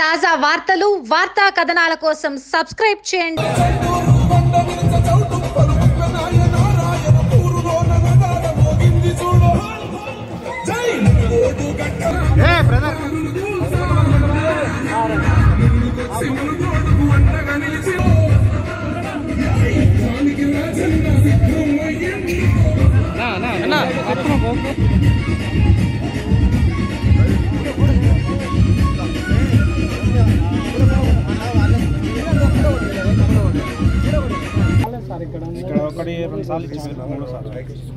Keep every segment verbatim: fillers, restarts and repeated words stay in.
తాజా వార్తలు వార్తా కథనాల కోసం సబ్స్క్రైబ్ చేయండి. ఇక్కడ ఒకటి రెండు సార్లు ఇచ్చి మూడో సార్లు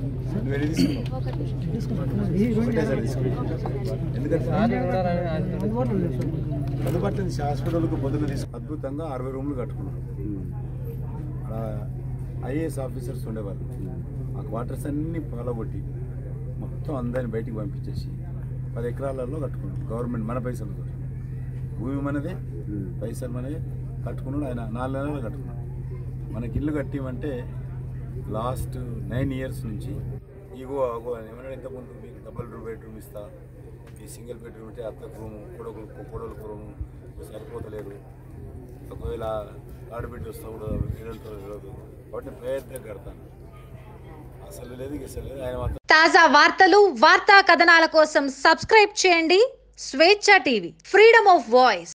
అందుబాటులో హాస్పిటల్కు పొద్దున తీసుకు అద్భుతంగా అరవై రూములు కట్టుకున్నాం. అక్కడ ఐఏఎస్ ఆఫీసర్స్ ఉండేవాళ్ళు. ఆ క్వార్టర్స్ అన్నీ పాలగొట్టి మొత్తం అందరిని బయటికి పంపించేసి పది ఎకరాలలో కట్టుకున్నాం. గవర్నమెంట్ మన పైసలతో, భూమి మనదే, పైసలు మనదే కట్టుకున్నాడు. ఆయన నాలుగు నెలలు కట్టుకున్నాడు. మనకి ఇల్లు కట్టిమంటే లాస్ట్ నైన్ ఇయర్స్ నుంచి ఇగో అగో ఏమన్నా ఇంతకుముందు మీకు డబుల్ బెడ్రూమ్ ఇస్తా, ఈ సింగిల్ బెడ్రూమ్ అంటే అత్తకు రూము, కొడుకు కొడుకు రూము సరిపోతలేదు, ఒకవేళ ఆడబిడ్డ వస్తా కూడా వీళ్ళతో తెలియదు వాటిని ప్రయత్నం కడతాను. అసలు లేదు అసలు లేదు. ఆయన మాత్రం తాజా వార్తలు వార్తా కథనాల కోసం సబ్స్క్రైబ్ చేయండి. స్వేచ్ఛ టీవీ, ఫ్రీడమ్ ఆఫ్ వాయిస్.